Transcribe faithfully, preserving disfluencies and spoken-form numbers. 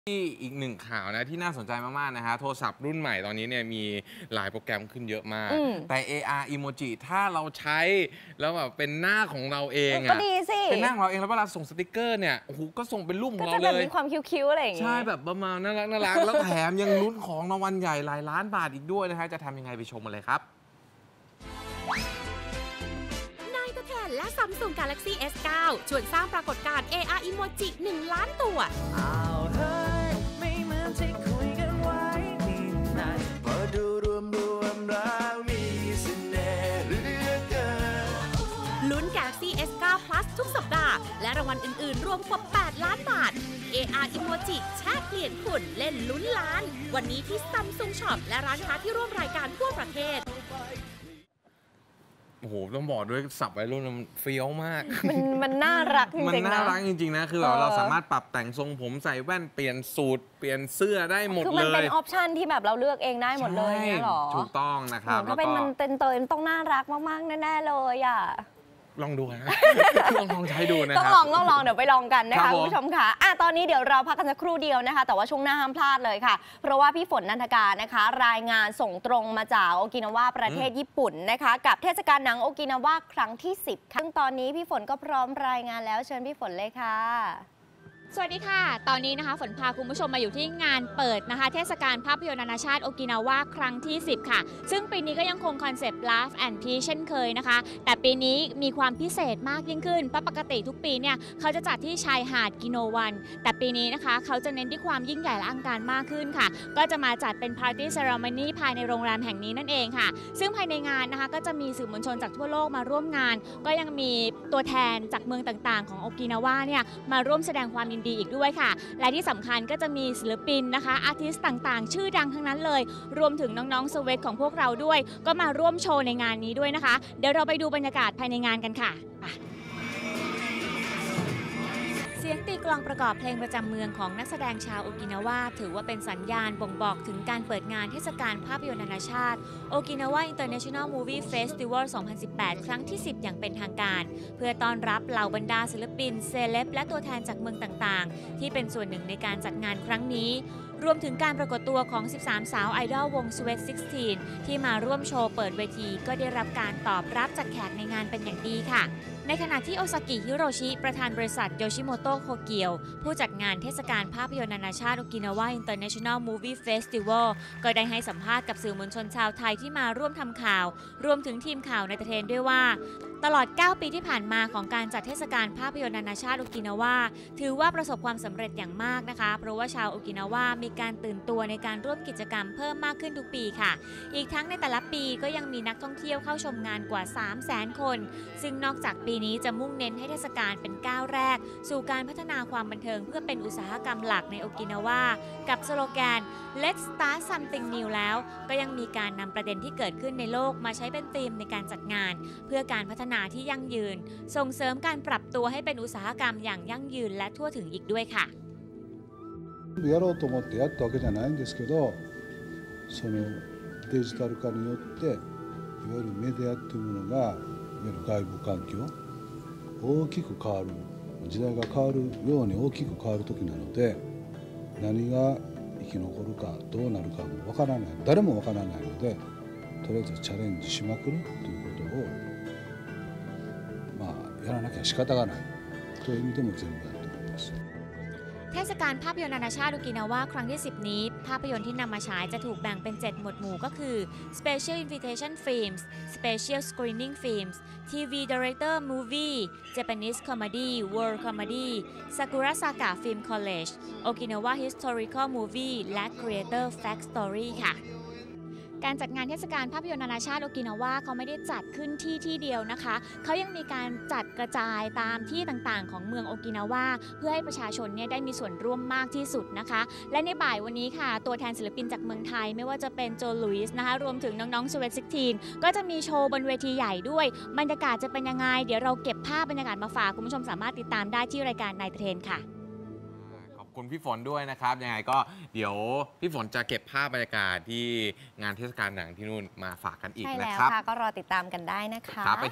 ที่อีกหนึ่งข่าวนะที่น่าสนใจมากๆนะฮะโทรศัพท์รุ่นใหม่ตอนนี้เนี่ยมีหลายโปรแกรมขึ้นเยอะมากแต่ เอ อาร์ Emoji ถ้าเราใช้แล้วแบบเป็นหน้าของเราเองอะก็ดีสิเป็นหน้าของเราเองแล้วเวลาส่งสติกเกอร์เนี่ยโอ้โหก็ส่งเป็นรูปของเราเลยก็จะแบบมีความคิ้วๆอะไรอย่างเงี้ยใช่แบบประมาณน่ารักน่ารักแล้วแถมยังลุ้นของรางวัลใหญ่หลายล้านบาทอีกด้วยนะฮะจะทำยังไงไปชมกันเลยครับและ Samsung Galaxy เอส ไนน์ ชวนสร้างปรากฏการณ์ เอ อาร์ Emoji หนึ่งล้านตัวลุ้น Galaxy เอส ไนน์ Plus ทุกสัปดาห์และรางวัลอื่นๆรวมกว่า แปดล้านบาท เอ อาร์ Emoji แชร์เปลี่ยนคุณเล่นลุ้นล้านวันนี้ที่ Samsung Shop และร้านค้าที่ร่วมรายการทั่วประเทศโอ้โหต้องบอกด้วยสับวัยรุ่นมันเฟี้ยวมากมันมันน่ารักจริงๆนะมันน่ารักจริงๆนะคือแบบเราสามารถปรับแต่งทรงผมใส่แว่นเปลี่ยนสูทเปลี่ยนเสื้อได้หมดเลยคือมันเป็นออปชันที่แบบเราเลือกเองได้หมดเลยเนี่ยหรอถูกต้องนะครับถ้าเป็นมันเต็นเตยต้องน่ารักมากๆแน่ๆเลยอ่ะลองดูนะลองลองใช้ดูนะต้องลองต้องลองเดี๋ยวไปลองกันนะคะคุณผู้ชมค่ะอ่ะตอนนี้เดี๋ยวเราพักกันสักครู่เดียวนะคะแต่ว่าช่วงหน้าห้ามพลาดเลยค่ะเพราะว่าพี่ฝนนันทการนะคะรายงานส่งตรงมาจากโอกินาวาประเทศญี่ปุ่นนะคะกับเทศกาลหนังโอกินาวาครั้งที่สิบค่ะซึ่งตอนนี้พี่ฝนก็พร้อมรายงานแล้วเชิญพี่ฝนเลยค่ะสวัสดีค่ะตอนนี้นะคะฝนพาคุณผู้ชมมาอยู่ที่งานเปิดนะคะเทศกาลภาพยนตร์นานาชาติโอกินาวาครั้งที่สิบค่ะซึ่งปีนี้ก็ยังคงคอนเซปต์ Laugh and Peace เช่นเคยนะคะแต่ปีนี้มีความพิเศษมากยิ่งขึ้นเพราะปกติทุกปีเนี่ยเขาจะจัดที่ชายหาดกิโนวันแต่ปีนี้นะคะเขาจะเน้นที่ความยิ่งใหญ่และอลังการมากขึ้นค่ะก็จะมาจัดเป็น Party Ceremony ภายในโรงแรมแห่งนี้นั่นเองค่ะซึ่งภายในงานนะคะก็จะมีสื่อมวลชนจากทั่วโลกมาร่วมงานก็ยังมีตัวแทนจากเมืองต่างๆของโอกินาวาเนี่ยมาร่วมแสดงความยินดีอีกด้วยค่ะและที่สำคัญก็จะมีศิลปินนะคะอาร์ติสต์ต่างๆชื่อดังทั้งนั้นเลยรวมถึงน้องๆสเวทของพวกเราด้วยก็มาร่วมโชว์ในงานนี้ด้วยนะคะเดี๋ยวเราไปดูบรรยากาศภายในงานกันค่ะเสียงตีกลองประกอบเพลงประจำเมืองของนักแสดงชาวโอกินาวาถือว่าเป็นสัญญาณบ่งบอกถึงการเปิดงานเทศกาลภาพยนตร์นานาชาติโอกินาวา International Movie Festival สองพันสิบแปด ครั้งที่สิบอย่างเป็นทางการเพื่อต้อนรับเหล่าบรรดาศิลปินเซเลบและตัวแทนจากเมืองต่างๆที่เป็นส่วนหนึ่งในการจัดงานครั้งนี้รวมถึงการปรากฏตัวของสิบสามสาวไอดอลวง Sweet สิบหก ที่มาร่วมโชว์เปิดเวทีก็ได้รับการตอบรับจากแขกในงานเป็นอย่างดีค่ะในขณะที่โอซากิฮิโรชิประธานบริษัทโยชิโมโตะโคเกียวผู้จัดงานเทศกาลภาพยนตร์นานาชาติโอกินาวา International Movie Festival ก็ได้ให้สัมภาษณ์กับสื่อมวลชนชาวไทยที่มาร่วมทำข่าวรวมถึงทีมข่าวในประเทศด้วยว่าตลอดเก้าปีที่ผ่านมาของการจัดเทศกาลภาพยนตร์นานาชาติโอกินาวาถือว่าประสบความสำเร็จอย่างมากนะคะเพราะว่าชาวโอกินาวามีการตื่นตัวในการร่วมกิจกรรมเพิ่มมากขึ้นทุกปีค่ะอีกทั้งในแต่ละปีก็ยังมีนักท่องเที่ยวเข้าชมงานกว่า สามแสน คนซึ่งนอกจากปีนี้จะมุ่งเน้นให้เทศกาลเป็นก้าวแรกสู่การพัฒนาความบันเทิงเพื่อเป็นอุตสาหกรรมหลักในโอกินาวากับสโลแกน Let's Start Something New แล้วก็ยังมีการนำประเด็นที่เกิดขึ้นในโลกมาใช้เป็นธีมในการจัดงานเพื่อการพัฒนาที่ยั่งยืนส่งเสริมการปรับตัวให้เป็นอุตสาหกรรมอย่างยั่งยืนและทั่วถึงอีกด้วยค่ะやろうと思ってやったわけじゃないんですけど、そのデジタル化によっていわゆるメディアっていうものがいわゆる外部環境大きく変わる時代が変わるように大きく変わる時なので何が生き残るかどうなるかもわからない誰もわからないのでとりあえずチャレンジしまくるということをまあやらなきゃ仕方がないという意味でも全部やっております。 เทศกาลภาพยนตร์นานาชาติโอกินาวาครั้งที่สิบนี้ภาพยนตร์ที่นำมาฉายจะถูกแบ่งเป็นเจ็ดหมวดหมู่ก็คือ Special Invitation Films Special Screening Films ที วี Director Movie Japanese Comedy World Comedy Sakura Saga Film College Okinawa Historical Movie และ Creator Fact Story ค่ะการจัดงานเทศกาลภาพยนตร์นานาชาติโอกินาวาเขาไม่ได้จัดขึ้นที่ที่เดียวนะคะเขายังมีการจัดกระจายตามที่ต่างๆของเมืองโอกินาวาเพื่อให้ประชาชนเนี่ยได้มีส่วนร่วมมากที่สุดนะคะและในบ่ายวันนี้ค่ะตัวแทนศิลปินจากเมืองไทยไม่ว่าจะเป็นโจลุยส์นะคะรวมถึงน้องๆสวีทสิบหกก็จะมีโชว์บนเวทีใหญ่ด้วยบรรยากาศจะเป็นยังไงเดี๋ยวเราเก็บภาพบรรยากาศมาฝากคุณผู้ชมสามารถติดตามได้ที่รายการนายเทรนค่ะขอบคุณพี่ฝนด้วยนะครับยังไงก็เดี๋ยวพี่ฝนจะเก็บภาพบรรยากาศที่งานเทศกาลหนังที่นู่นมาฝากกันอีกนะครับใช่แล้วค่ะก็รอติดตามกันได้นะคะ